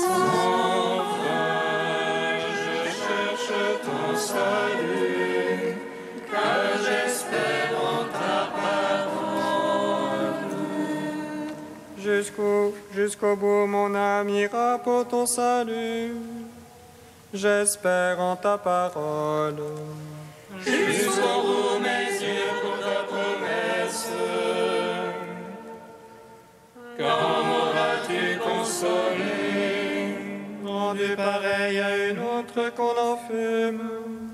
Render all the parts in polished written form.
Sans fin, je cherche ton salut, car j'espère en ta parole. Jusqu'au bout, mon âme ira pour ton salut. J'espère en ta parole. Jusqu'au bout, mes yeux pour ta promesse. Quand m'auras-tu consolé? Rendu pareil à une autre qu'on enfume,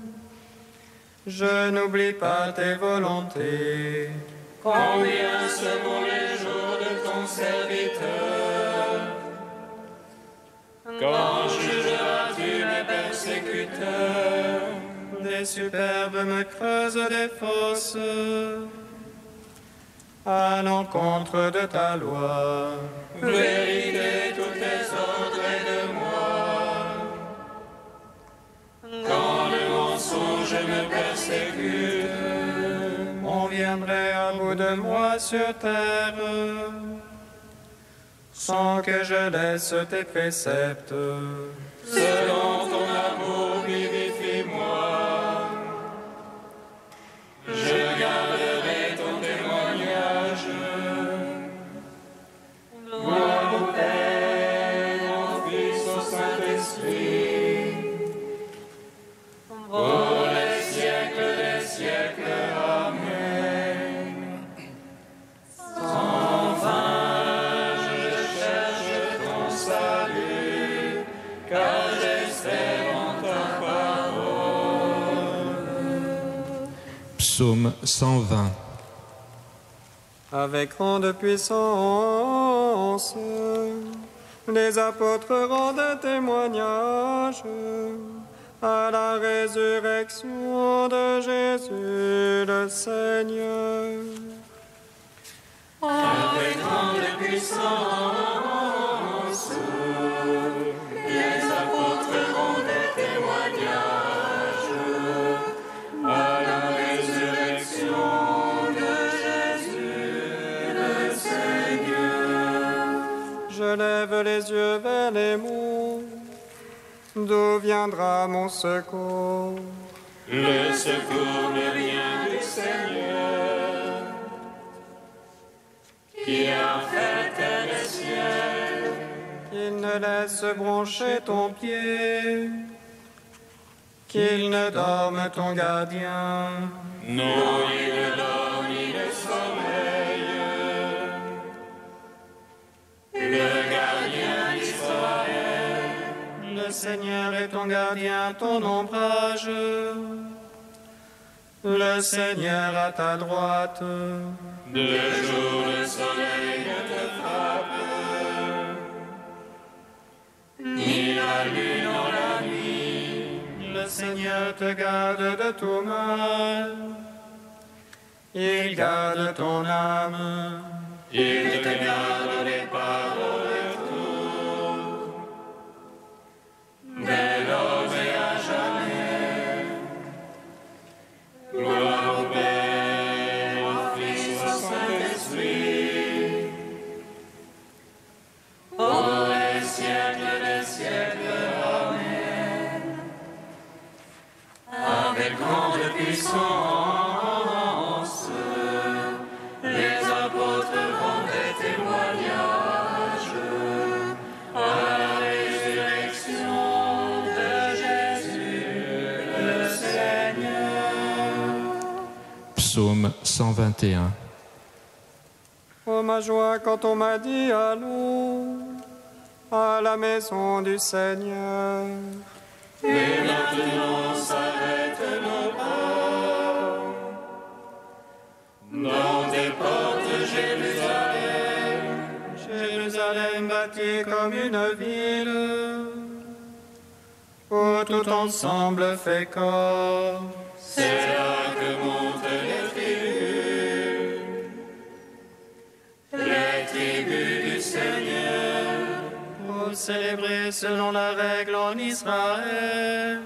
je n'oublie pas tes volontés. Combien seront les jours de ton serviteur? Quand jugeras-tu mes persécuteurs? Des superbes me creusent des fosses à l'encontre de ta loi. Vérité, tous tes ordres est de moi. Quand le mensonge me persécute, On viendrait à bout de moi sur terre, sans que je laisse tes préceptes. selon ton amour, vivifie-moi. Je garderai ton témoignage. Gloire au Père, au Fils, au Saint-Esprit, pour les siècles des siècles. Amen. Sans fin, je cherche ton salut, car j'espère en ta parole. Psaume 120. Avec grande puissance, les apôtres rendent témoignage à la résurrection de Jésus le Seigneur. Avec grande puissance, les apôtres rendent témoignage à la résurrection de Jésus le Seigneur. Je lève les yeux vers les monts. D'où viendra mon secours? Le secours me vient du Seigneur, qui a fait les cieux. Qu'il ne laisse broncher ton pied, qu'il ne dorme ton gardien. Non, ni ne dort ni ne sommeille. Le gardien d'Israël, Le Seigneur est ton gardien, ton ombrage. Le Seigneur à ta droite. de jour le soleil ne te frappe, ni la lune en la nuit. Le Seigneur te garde de tout mal. Il garde ton âme. Il te garde les pas au retour, dès l'aube et à jamais. Gloire au Père, au Fils, au Saint-Esprit, pour les siècles des siècles. Amen. Avec grande puissance, les apôtres rendaient témoignage à la résurrection de Jésus le Seigneur. Psaume 121. Oh ma joie quand on m'a dit allons à la maison du Seigneur. Et maintenant s'arrêtent nos pas dans tes portes, Jérusalem. Jérusalem bâtie comme une ville, où tout ensemble fait corps. C'est là que montent les tribus du Seigneur. Pour célébrer selon la règle en Israël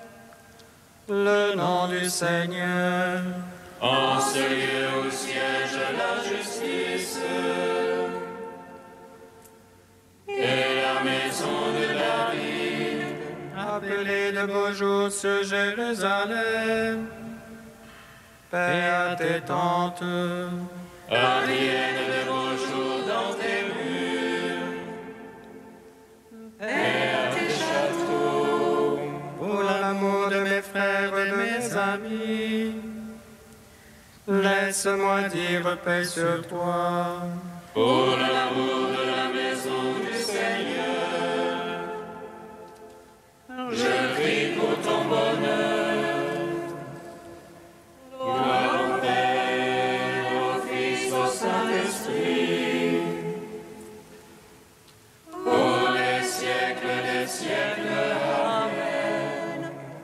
le nom du Seigneur. En ce lieu où siège la justice et la maison de rappelé de beaux jours sur Jérusalem. Paix à tes tentes, advienne de beaux jours dans tes murs. Paix à tes châteaux, pour l'amour de mes frères et de mes amis. Laisse-moi dire paix sur toi. pour l'amour de la maison du Seigneur. Je prie pour ton bonheur. Gloire au Père, au Fils, au Saint-Esprit, pour les siècles des siècles. Amen.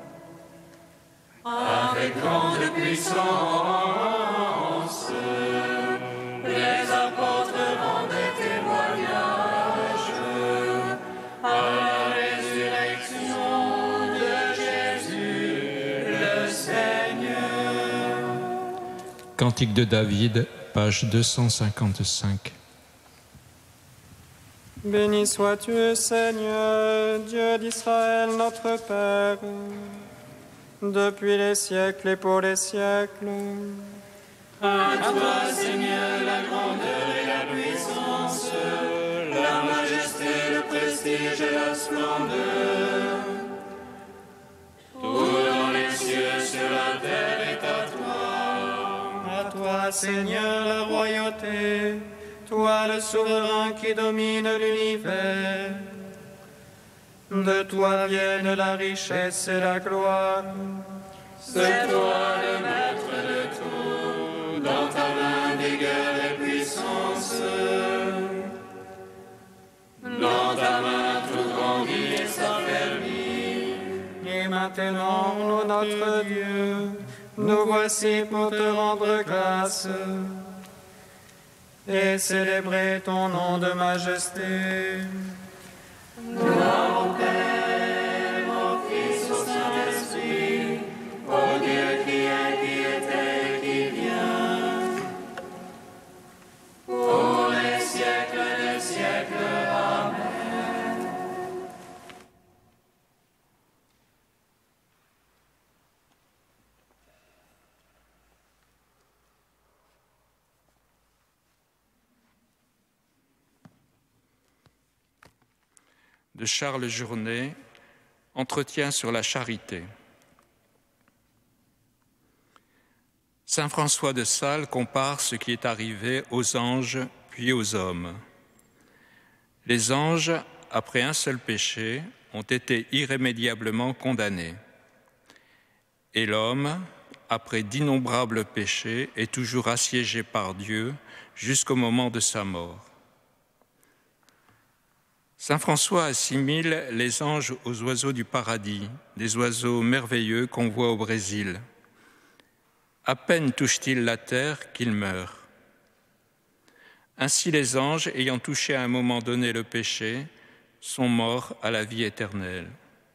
Avec grande puissance, les apôtres rendaient témoignage à la résurrection de Jésus, le Seigneur. Cantique de David, page 255. Béni sois-tu, Seigneur, Dieu d'Israël, notre Père, depuis les siècles et pour les siècles. À toi, Seigneur, la grandeur et la puissance, la majesté, le prestige et la splendeur. Tout dans les cieux, sur la terre est à toi. À toi, Seigneur, la royauté, toi le souverain qui domine l'univers. De toi viennent la richesse et la gloire. C'est toi le maître de tout, dans ta main vigueur et puissance. Dans ta main tout grandit et s'affermit. Et maintenant, ô notre Dieu, nous voici pour te rendre grâce et célébrer ton nom de majesté. Gloire au Père, au Fils, au Saint-Esprit, au Dieu qui est, qui était et qui vient, pour les siècles des siècles. Amen. De Charles Journet, Entretien sur la charité. Saint François de Sales compare ce qui est arrivé aux anges puis aux hommes. Les anges, après un seul péché, ont été irrémédiablement condamnés. Et l'homme, après d'innombrables péchés, est toujours assiégé par Dieu jusqu'au moment de sa mort. Saint François assimile les anges aux oiseaux du paradis, des oiseaux merveilleux qu'on voit au Brésil. À peine touchent-ils la terre qu'ils meurent. Ainsi les anges, ayant touché à un moment donné le péché, sont morts à la vie éternelle.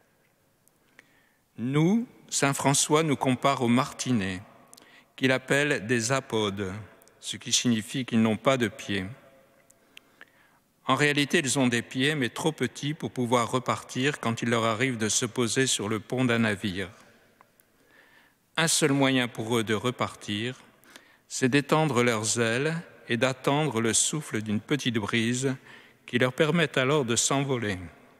Nous, Saint François nous compare aux martinets, qu'il appelle des apodes, ce qui signifie qu'ils n'ont pas de pieds. En réalité, ils ont des pieds, mais trop petits pour pouvoir repartir quand il leur arrive de se poser sur le pont d'un navire. Un seul moyen pour eux de repartir, c'est d'étendre leurs ailes et d'attendre le souffle d'une petite brise qui leur permet alors de s'envoler.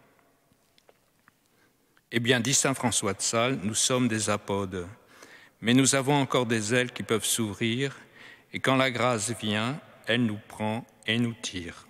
Eh bien, dit saint François de Sales, nous sommes des apodes, mais nous avons encore des ailes qui peuvent s'ouvrir, et quand la grâce vient, elle nous prend et nous tire.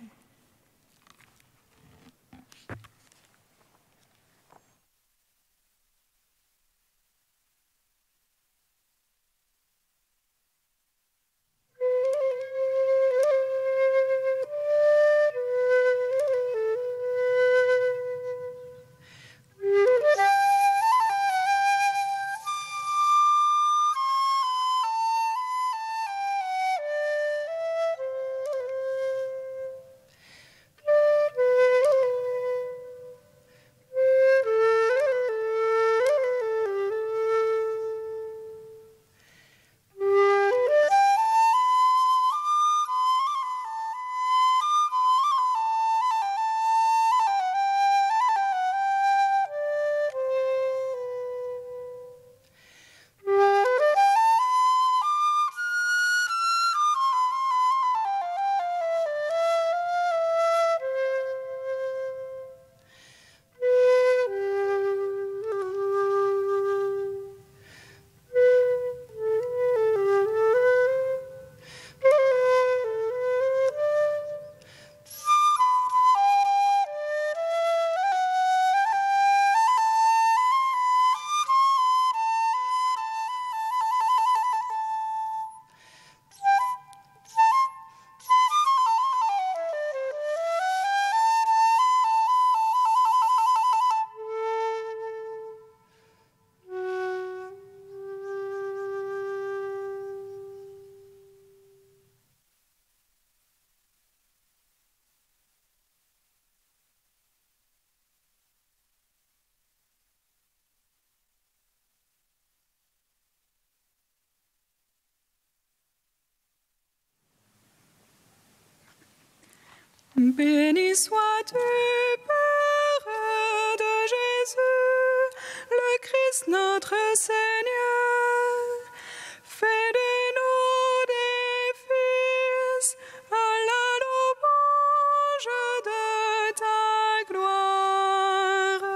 Béni sois-tu, Père de Jésus, le Christ notre Seigneur. Fais de nous des fils à la louange de ta gloire.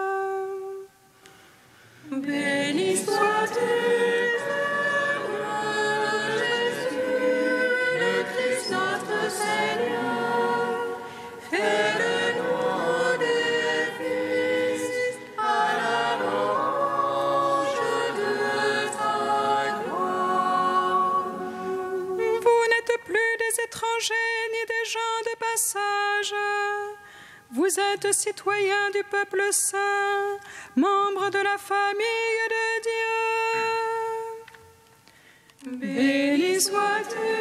Béni sois-tu, Père de Jésus, le Christ notre Seigneur. Fais de nous des fils à la louange de ta gloire. Vous n'êtes plus des étrangers ni des gens de passage. Vous êtes citoyens du peuple saint, membres de la famille de Dieu. Béni sois-tu,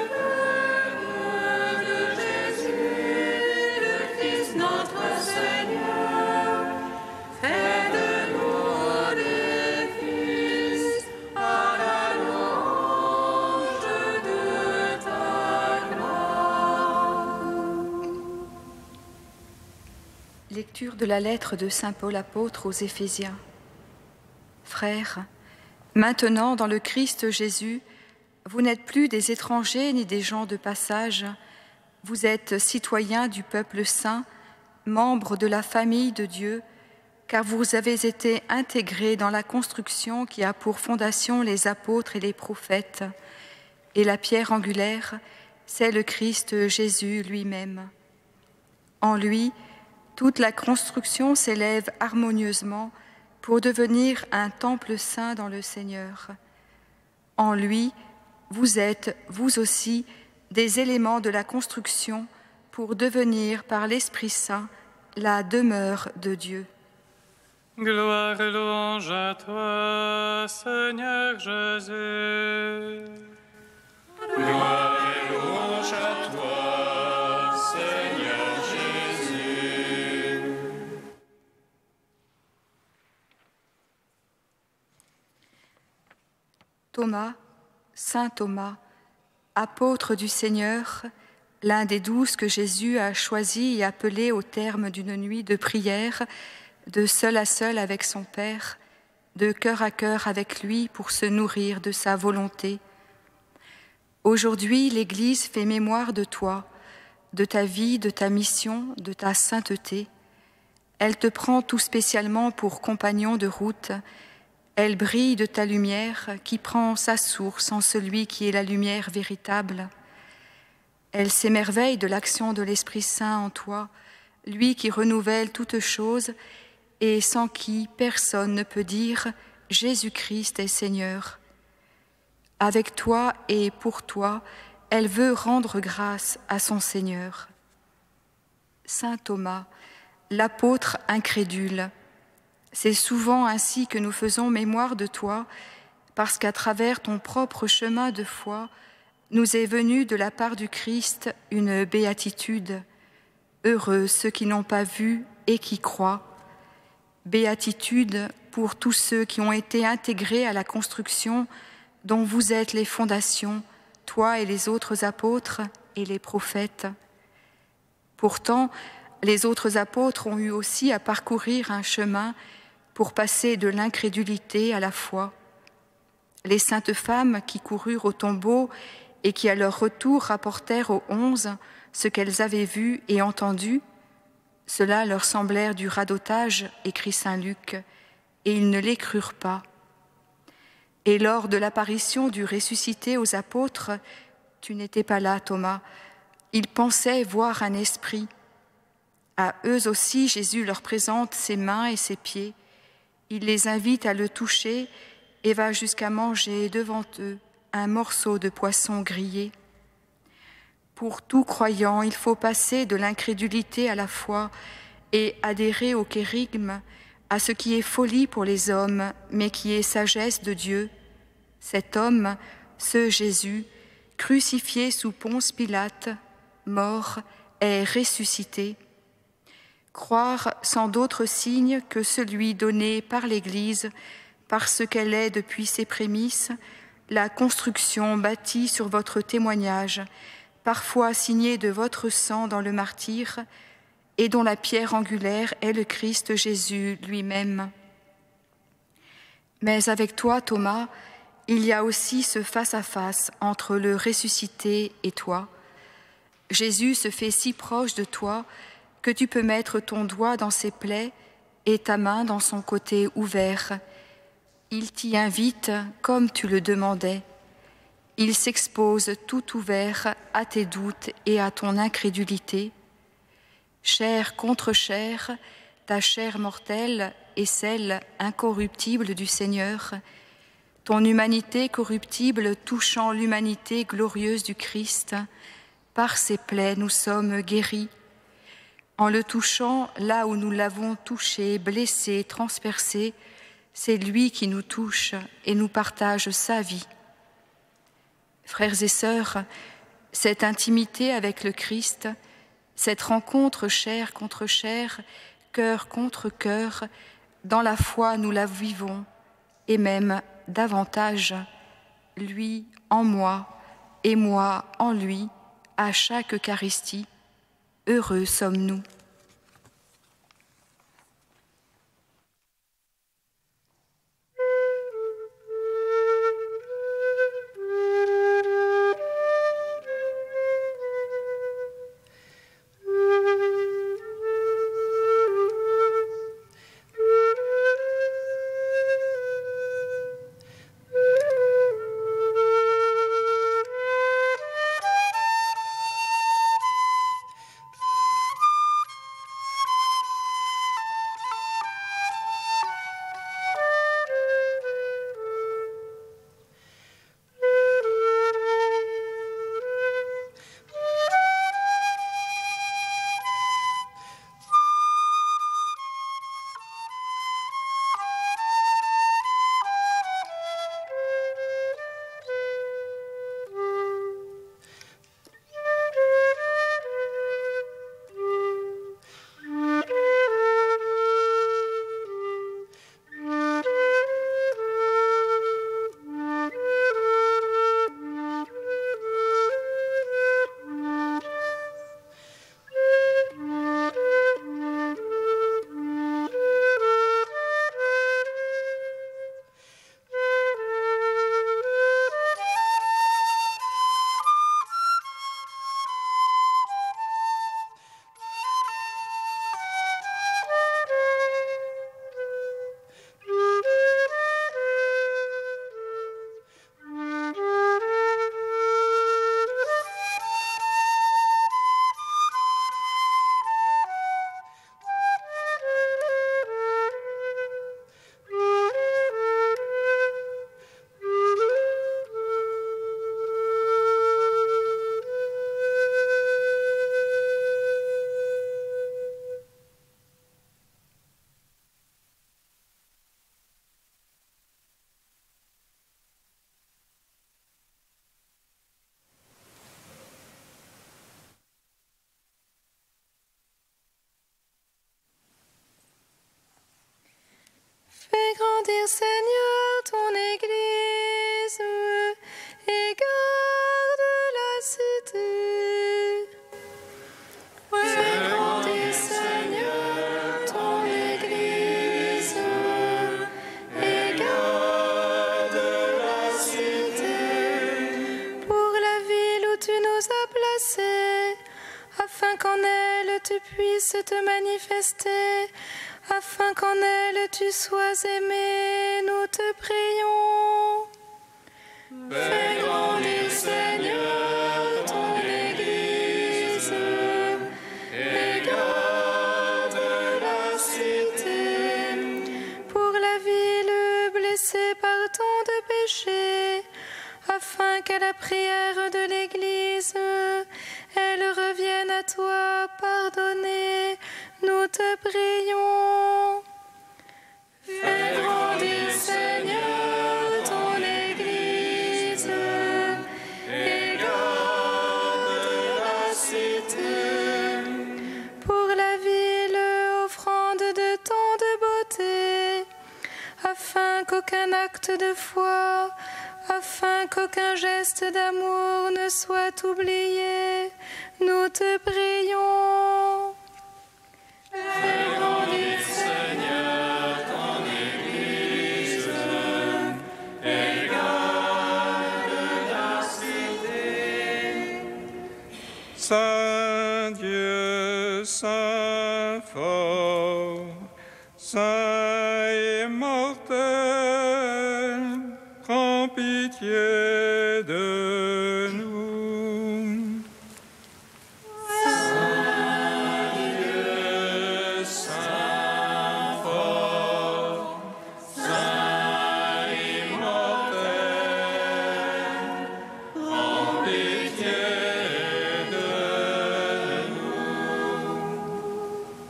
Père de Jésus, le Christ notre Seigneur. Fais de nous des fils à la louange de ta gloire. Lecture de la lettre de saint Paul apôtre aux Éphésiens. Frères, maintenant dans le Christ Jésus, vous n'êtes plus des étrangers ni des gens de passage, vous êtes citoyens du peuple saint, membres de la famille de Dieu, car vous avez été intégrés dans la construction qui a pour fondation les apôtres et les prophètes, et la pierre angulaire, c'est le Christ Jésus lui-même. En lui, toute la construction s'élève harmonieusement pour devenir un temple saint dans le Seigneur. En lui, vous êtes, vous aussi, des éléments de la construction pour devenir par l'Esprit Saint la demeure de Dieu. Gloire et louange à toi, Seigneur Jésus. Gloire et louange à toi, Seigneur Jésus. Thomas, saint Thomas, apôtre du Seigneur, l'un des 12 que Jésus a choisi et appelé au terme d'une nuit de prière, de seul à seul avec son Père, de cœur à cœur avec lui pour se nourrir de sa volonté. Aujourd'hui, l'Église fait mémoire de toi, de ta vie, de ta mission, de ta sainteté. Elle te prend tout spécialement pour compagnon de route. Elle brille de ta lumière qui prend sa source en celui qui est la lumière véritable. Elle s'émerveille de l'action de l'Esprit Saint en toi, lui qui renouvelle toutes choses et sans qui personne ne peut dire « Jésus-Christ est Seigneur ». Avec toi et pour toi, elle veut rendre grâce à son Seigneur. Saint Thomas, l'apôtre incrédule, c'est souvent ainsi que nous faisons mémoire de toi, parce qu'à travers ton propre chemin de foi, nous est venue de la part du Christ une béatitude. Heureux ceux qui n'ont pas vu et qui croient. Béatitude pour tous ceux qui ont été intégrés à la construction dont vous êtes les fondations, toi et les autres apôtres et les prophètes. Pourtant, les autres apôtres ont eu aussi à parcourir un chemin pour passer de l'incrédulité à la foi. Les saintes femmes qui coururent au tombeau et qui à leur retour rapportèrent aux 11 ce qu'elles avaient vu et entendu, cela leur semblèrent du radotage, écrit saint Luc, et ils ne les crurent pas. Et lors de l'apparition du ressuscité aux apôtres, tu n'étais pas là, Thomas, ils pensaient voir un esprit. À eux aussi, Jésus leur présente ses mains et ses pieds. Il les invite à le toucher et va jusqu'à manger devant eux un morceau de poisson grillé. Pour tout croyant, il faut passer de l'incrédulité à la foi et adhérer au kérygme, à ce qui est folie pour les hommes, mais qui est sagesse de Dieu. Cet homme, ce Jésus, crucifié sous Ponce Pilate, mort, est ressuscité. Croire sans d'autre signe que celui donné par l'Église, parce qu'elle est depuis ses prémices, la construction bâtie sur votre témoignage, parfois signé de votre sang dans le martyre, et dont la pierre angulaire est le Christ Jésus lui-même. Mais avec toi, Thomas, il y a aussi ce face-à-face entre le ressuscité et toi. Jésus se fait si proche de toi que tu peux mettre ton doigt dans ses plaies et ta main dans son côté ouvert. Il t'y invite comme tu le demandais. Il s'expose tout ouvert à tes doutes et à ton incrédulité. Chair contre chair, ta chair mortelle et celle incorruptible du Seigneur, ton humanité corruptible touchant l'humanité glorieuse du Christ, par ses plaies nous sommes guéris. En le touchant là où nous l'avons touché, blessé, transpercé, c'est lui qui nous touche et nous partage sa vie. Frères et sœurs, cette intimité avec le Christ, cette rencontre chair contre chair, cœur contre cœur, dans la foi nous la vivons, et même davantage, lui en moi et moi en lui, à chaque Eucharistie. Heureux sommes-nous. Fais grandir, Seigneur, ton Église et garde la cité. Fais grandir, Seigneur, ton Église et garde la cité. Pour la ville où tu nous as placés, afin qu'en elle tu puisses te manifester, afin qu'en elle tu sois aimé, nous te prions. Fais grandir, Seigneur, ton Église et garde la cité. Pour la ville blessée par tant de péchés, afin qu'à la prière de l'Église, elle revienne à toi pardonnée, nous te prions. Fais grandir, Seigneur, ton Église et garde la cité. Pour la ville offrande de tant de beauté, afin qu'aucun acte de foi, afin qu'aucun geste d'amour ne soit oublié, nous te prions. Fais grandir, Seigneur, ton Église, et garde la cité. Saint Dieu, Saint fort, Saint immortel, prends pitié de nous. Saint Dieu, Saint fort, Saint immortel, prends pitié de nous.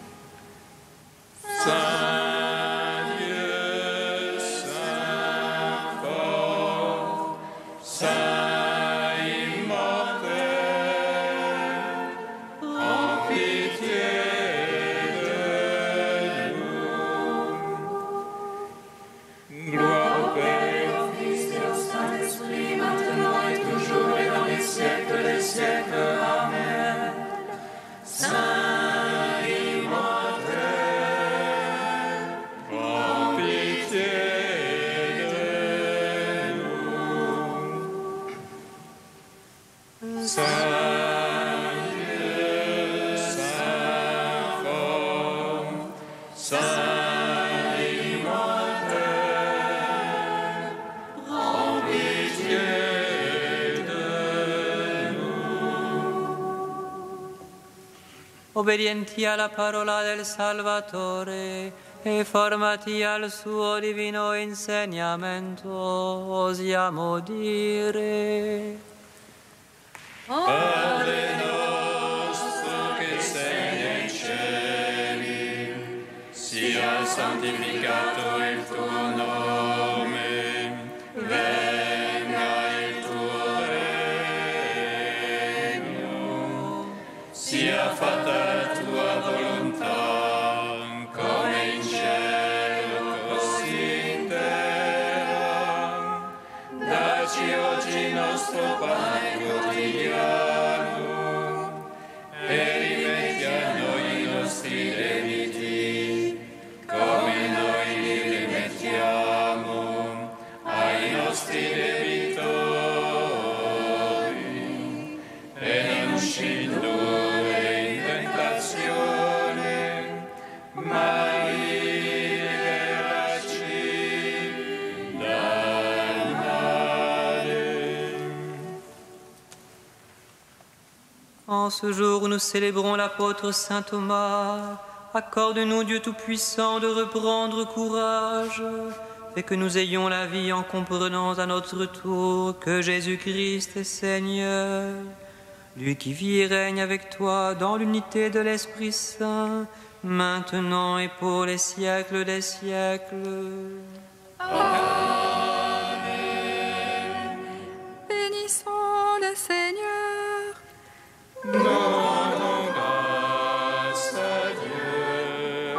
Saint Dieu, Saint fort, Saint immortel, prends pitié de nous. Gloire au Père, au Fils et au Saint-Esprit, maintenant et toujours et dans les siècles des siècles. Amen. Saint immortel, prends pitié de nous. Saint Dieu, Saint fort, Saint immortel, prends pitié de nous. Obbedienti alla parola del Salvatore e formati al suo divino insegnamento, osiamo dire: Padre nostro che sei nei cieli, sia santificato il tuo nome, venga il tuo regno, sia fatta la tua volontà, come in cielo così in terra. Dacci oggi il nostro pane quotidiano e rimetti a noi i nostri debiti, come noi li rimettiamo ai nostri debitori, e non ci indurre in tentazione, ma liberaci dal male. En ce jour où nous célébrons l'apôtre saint Thomas, accorde-nous, Dieu Tout-Puissant, de reprendre courage et que nous ayons la vie en comprenant à notre tour que Jésus-Christ est Seigneur, lui qui vit et règne avec toi dans l'unité de l'Esprit Saint, maintenant et pour les siècles des siècles. Bénissons le Seigneur. Nous rendons grâce à Dieu.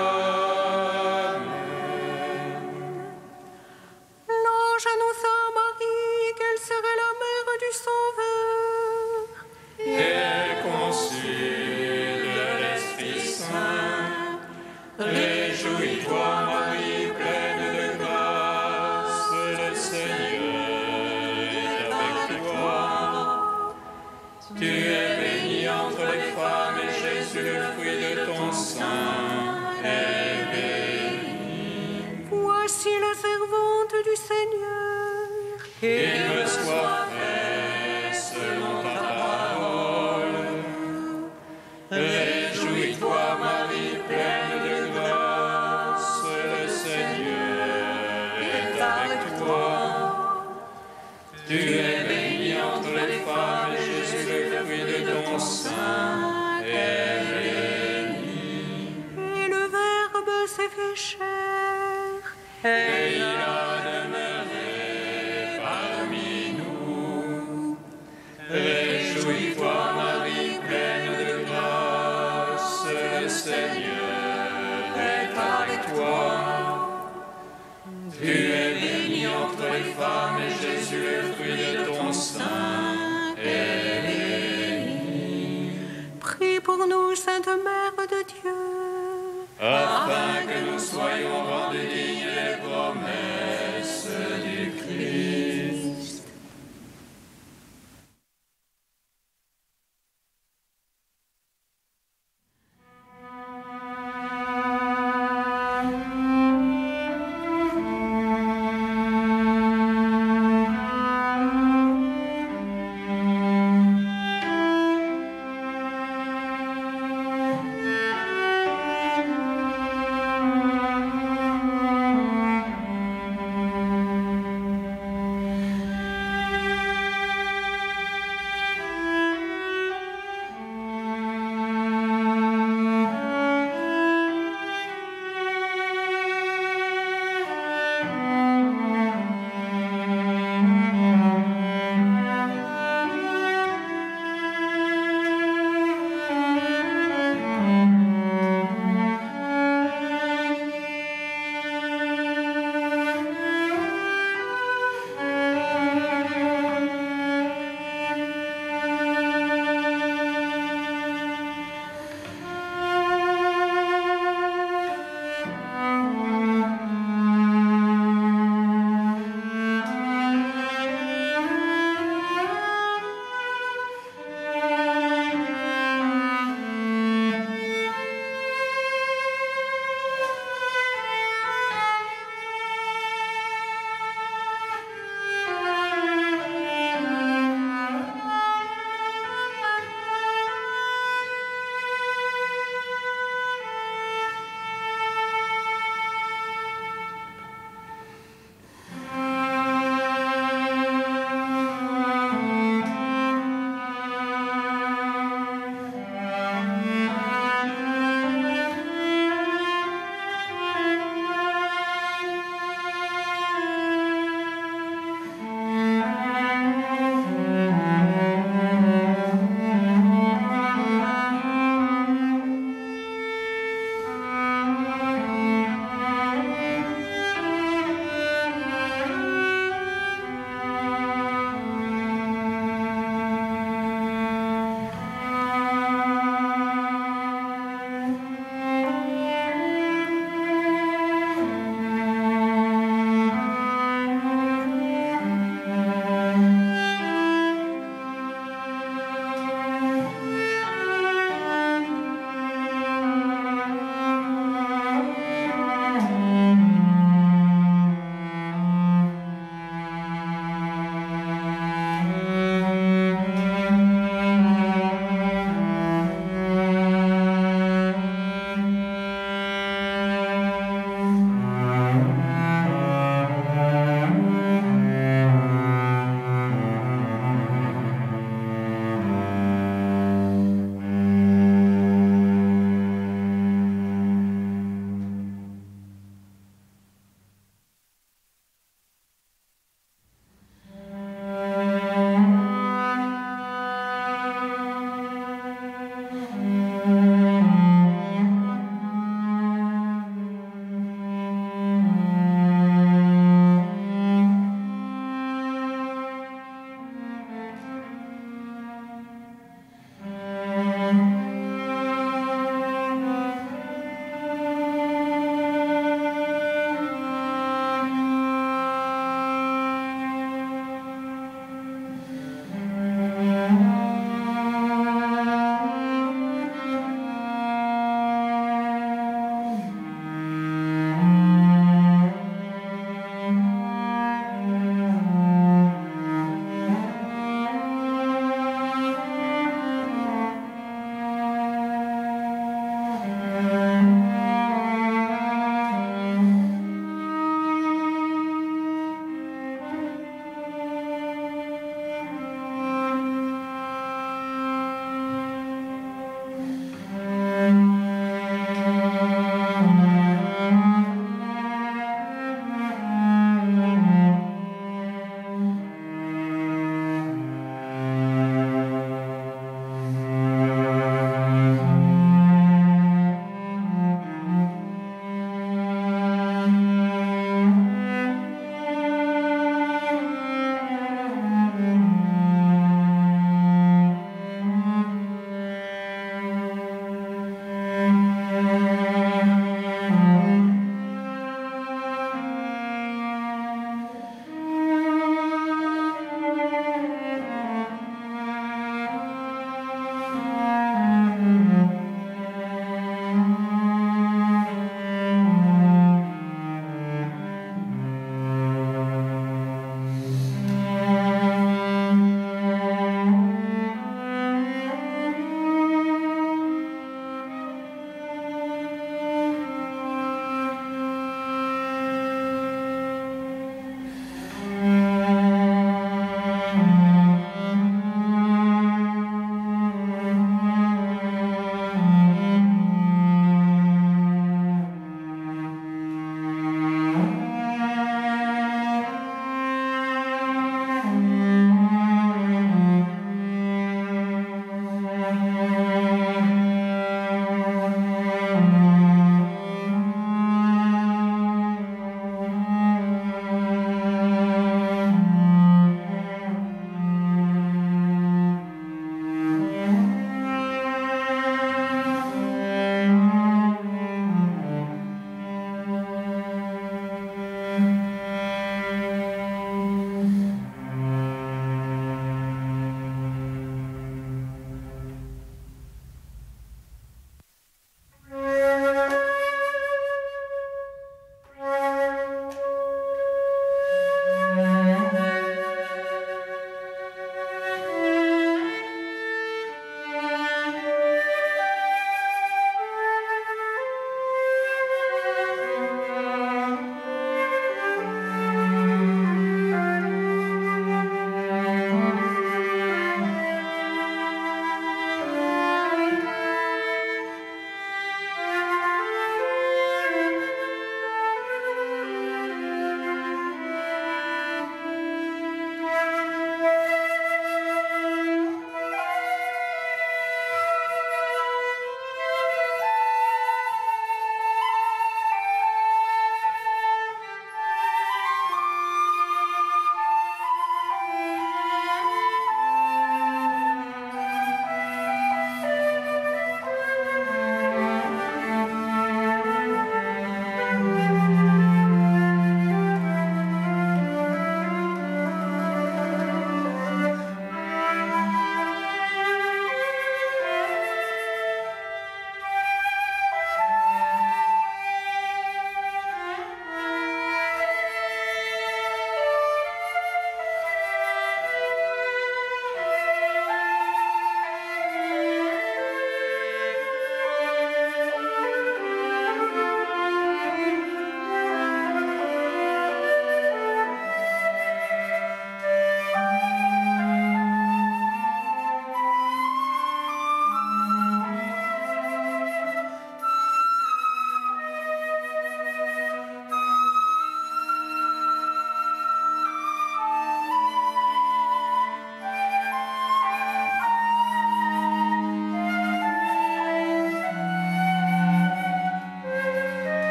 Amen. L'ange annonça à Marie qu'elle serait la mère du Sauveur. Et elle conçut de l'Esprit Saint. Réjouis-toi, Marie, pleine de grâce, le Seigneur est avec toi. Tu es bénie entre les femmes et Jésus, le fruit de ton sein, est béni. Voici la servante du Seigneur. Qu'il me soit fait selon ta parole. Réjouis-toi, Marie, pleine de grâce, le Seigneur est avec toi. Tu es bénie entre les femmes et Jésus, le fruit de ton sein, est béni. Et le Verbe s'est fait chair. Et il a demeuré parmi nous. Réjouis-toi, Marie, pleine de grâce, le Seigneur est avec toi. Tu es bénie entre entre les femmes, et Jésus, le fruit de ton sein, est béni. Prie pour nous, Sainte Mère de Dieu, afin que nous soyons rendus